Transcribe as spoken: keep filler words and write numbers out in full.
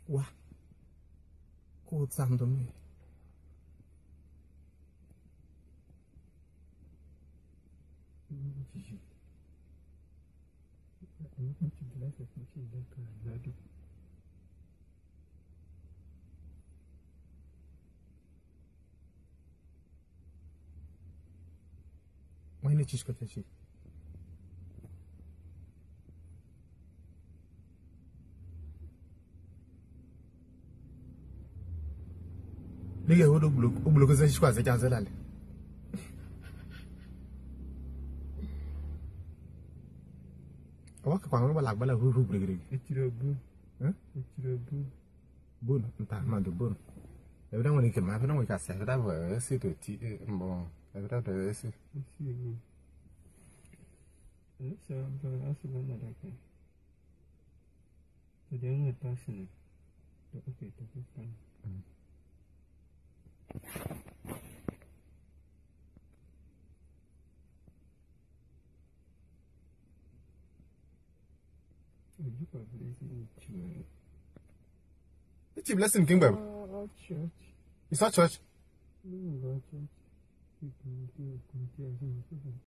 Wa. Ko tsam do me. Why not just got this? Liga o do bloco, o bloco zan shikwaze kyanzelale. Awaka kwa ngaba lagbala hu hu brigri. Echirabu. Hein? Echirabu. Bon, nta ma do bon. Ebda ngoni ke ma fa ngoni ka sa ebda bo ese to ti mbo. Ebda do ese. Esi. Esa ba asaba na da ka. Jadi ang tasin. To okay, to kan. You got lazy church. It's a blessing king bab. Oh, church. It's not church. No, church. You can do it.